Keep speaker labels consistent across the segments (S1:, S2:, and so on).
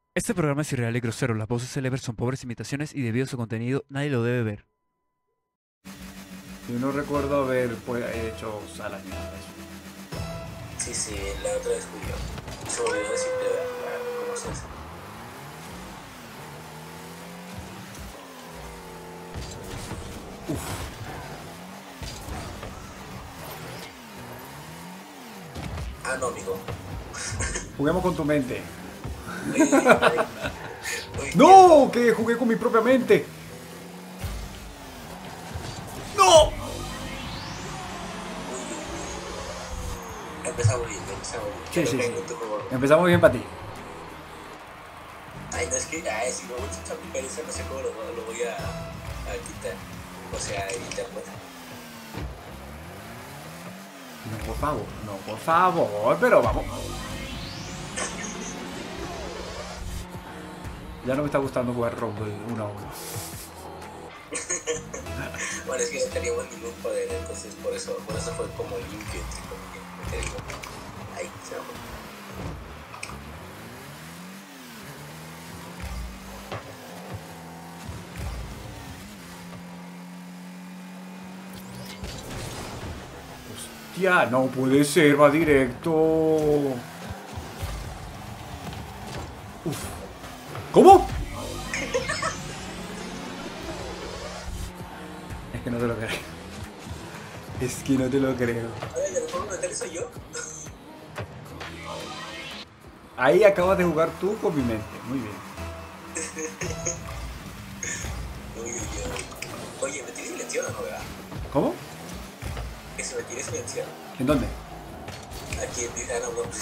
S1: Este programa es irreal y grosero, las voces célebres son pobres imitaciones y debido a su contenido nadie lo debe ver.
S2: Yo no recuerdo haber hecho salas ni nada de eso.
S3: Sí, sí, la otra vez fui yo. Se me olvidó decirte cómo se hace. Ah, no, amigo.
S2: Juguemos con tu mente.
S3: Oye, oye,
S2: ¡No! Que jugué con mi propia mente. ¡No!
S3: empezamos bien, empezamos bien.
S2: Sí,
S3: Ya no
S2: sí, sí.
S3: caigo en tu juego.
S2: Empezamos bien para ti.
S3: Ay, no, es que, si me voy a aplicar eso, no sé cómo lo voy a quitar. O sea, editar, pues.
S2: No, por favor. No, por favor. Pero vamos. Ya no me está gustando jugar Rumble 1 a 1.
S3: Bueno, es que no teníamos ningún poder, entonces por eso fue como limpio, entre comillas. Meter el golpe. Ahí, se va.
S2: Hostia, no puede ser. Va directo. Uf. ¿Cómo? Es que no te lo creo. Es que no te lo creo.
S3: A ver, ¿le puedo meter eso yo?
S2: Ahí acabas de jugar tú con mi mente. Muy bien.
S3: Uy, uy, uy. Oye, ¿me tienes silenciado o no, verdad?
S2: ¿Cómo?
S3: Que se me tiene silenciado.
S2: ¿En dónde?
S3: Aquí en Disney, no, pues,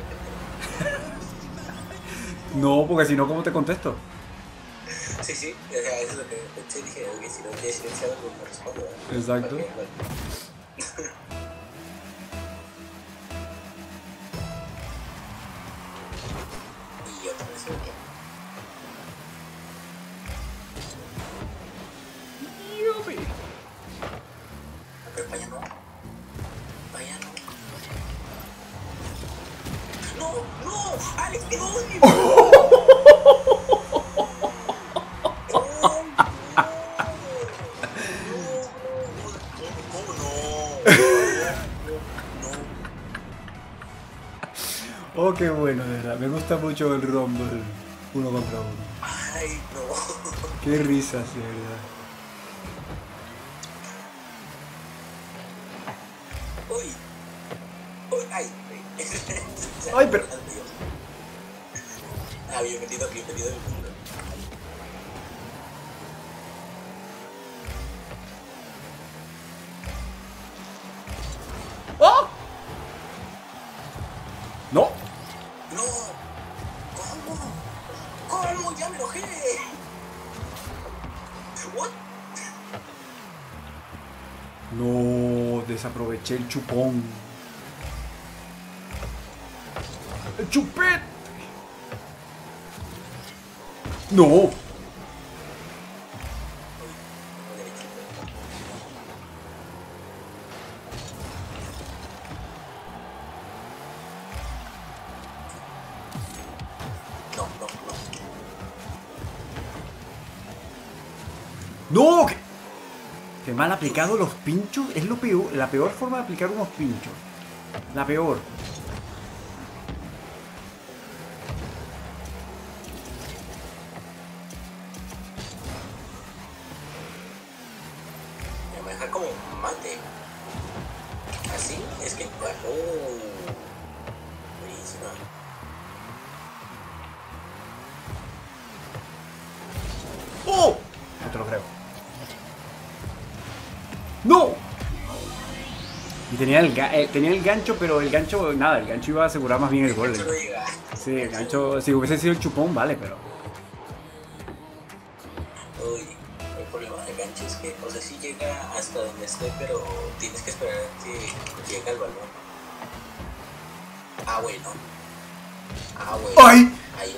S2: No, porque si no, ¿cómo te contesto?
S3: sí, sí, o sea, eso es lo que pensé, dije, oye, si no tiene silenciado, no me respondo, ¿verdad?
S2: Exacto.
S3: Ok, vale. Y otra vez, ok. Pero vaya no. Vaya no. No, no, Alex, no, ¿cómo no?
S2: Oh, qué bueno, de verdad. Me gusta mucho el Rumble 1 contra 1.
S3: Ay, no.
S2: Qué risas, de verdad.
S3: Uy, uy, ay,
S2: Ay, pero...
S3: bienvenido, bienvenido.
S2: ¡Oh! ¡No!
S3: No, ¿cómo? ¿Cómo? Ya me enojé. What?
S2: No, desaproveché el chupón. ¡El chupet! ¡No!
S3: No, no,
S2: ¡No! Qué mal aplicado los pinchos. Es lo peor, la peor forma de aplicar unos pinchos. La peor.
S3: no. Me deja como mate. Así, es que. Buenísima.
S2: ¡Oh! No te lo creo. ¡No! Y tenía el gancho, pero el gancho, nada, el gancho iba a asegurar más bien el gol.
S3: Eso no llega.
S2: Sí, el gancho, si hubiese sido el chupón, vale, pero...
S3: Uy, el problema del gancho es que, o sea, sí llega hasta donde esté, pero tienes que esperar a que llegue al balón. Ah, bueno. Ah, bueno.
S2: ¡Ay!
S3: Ahí.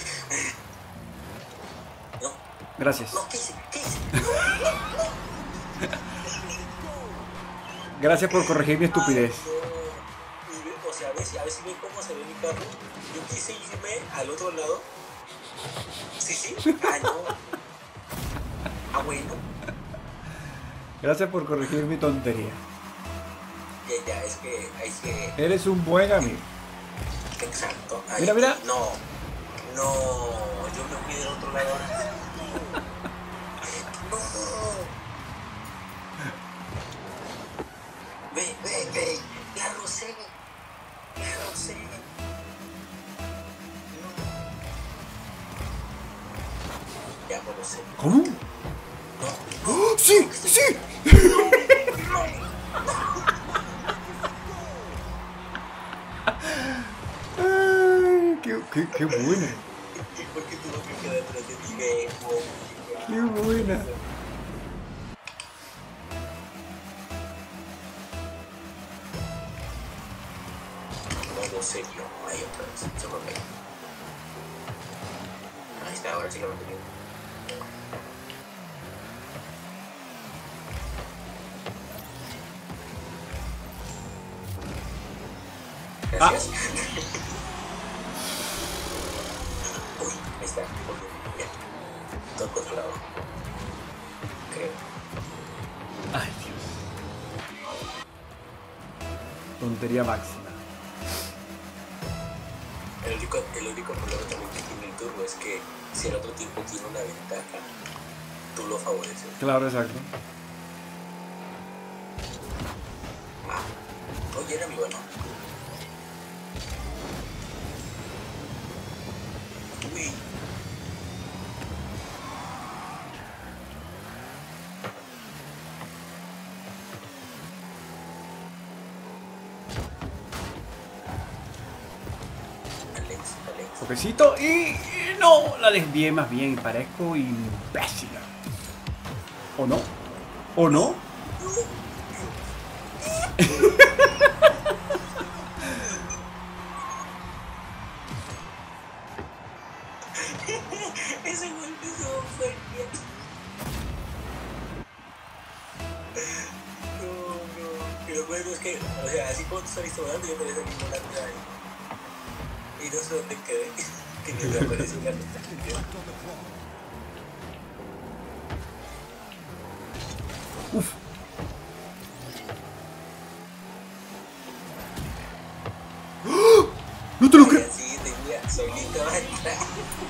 S3: No,
S2: Gracias.
S3: no, ¿qué hice? ¿Qué hice?
S2: Gracias por corregir mi estupidez.
S3: Ay, no. O sea, a ver si ven cómo se ve mi carro. Yo quise irme al otro lado Sí, sí. Ah, no. Ah, bueno.
S2: Gracias por corregir mi tontería.
S3: Ya, es que hay que...
S2: Eres un buen amigo.
S3: Exacto. Ay,
S2: Mira, mira.
S3: No, no, yo me fui del otro lado. No. Ve. La rosé. No. Ya me lo sé.
S2: ¿Cómo?
S3: No.
S2: ¡Oh, sí! ¡Sí! Ay, qué buena.
S3: ¿Por qué tuvo que quedar atrás de ti? Ve,
S2: Qué buena.
S3: Modo serio. Ahí otra vez. Se fue. Ahí está, ahora sí lo mantenido. Gracias. Uy, ahí está. Bien. Todo controlado. Creo.
S2: Ay, Dios. Tontería máxima.
S3: El único problema también que tiene el turbo es que si el otro tiempo tiene una ventaja, tú lo favoreces.
S2: Claro, exacto.
S3: Ah, oye, era mi bueno. Uy. Alex.
S2: Toquecito y no, la desvié más bien. Parezco imbécil. ¿O no? ¿O no?
S3: Ese golpe estuvo fuerte. No. Y lo bueno es que, o sea, así como tú saliste volando, yo también salí volando ahí. Y no sé dónde quedé. Que ni me apareció la neta.
S2: Uf. ¡Oh! ¡No te lo creo!
S3: Sí, tenía solito atrás.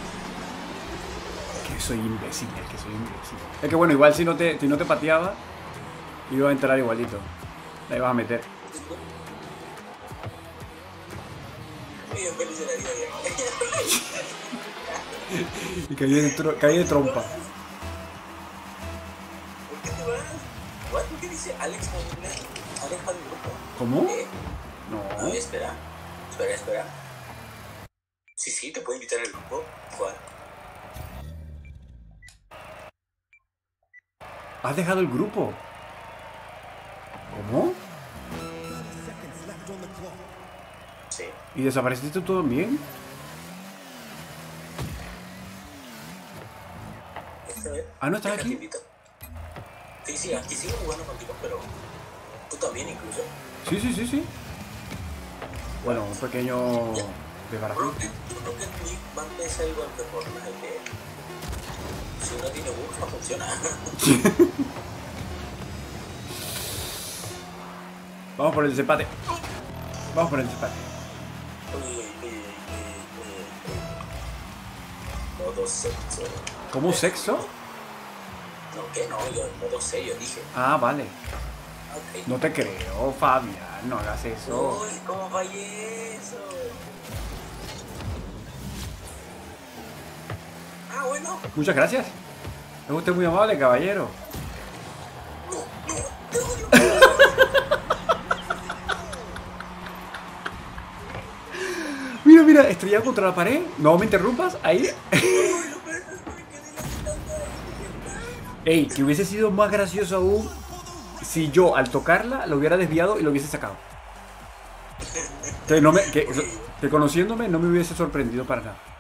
S2: Que soy imbécil, Es que bueno, igual si no te pateaba, iba a entrar igualito. La ibas a meter.
S3: Bien feliz de la vida ya.
S2: Y caí de trompa.
S3: ¿Por qué te vas? ¿What? ¿Por qué dice Alex Montler? Aleja del grupo.
S2: ¿Cómo?
S3: No,
S2: No.
S3: espera. Sí, te puedo invitar al grupo. Juan.
S2: ¿Has dejado el grupo? ¿Cómo?
S3: Sí.
S2: ¿Y desapareciste tú también?
S3: Esta vez.
S2: Ah, ¿no estás
S3: Déjate
S2: aquí?
S3: invito. Sí, aquí sigo jugando contigo, pero tú también incluso.
S2: Sí. Bueno, un pequeño desbarajuste.
S3: Rocket League va a empezar igual que Fortnite. Si uno tiene bugs, no funciona.
S2: Vamos por el desempate.
S3: Modo sexo.
S2: ¿Cómo sexo?
S3: No, que no, yo en modo serio dije.
S2: Ah, vale.
S3: Ok.
S2: No te creo, Fabián. No hagas eso.
S3: Uy, ¿cómo fallé eso? Ah, bueno.
S2: Muchas gracias. Es usted muy amable, caballero. Mira, estrellado contra la pared. No me interrumpas, ahí. Ey, que hubiese sido más gracioso aún si yo al tocarla lo hubiera desviado y lo hubiese sacado. Que conociéndome no me hubiese sorprendido para nada.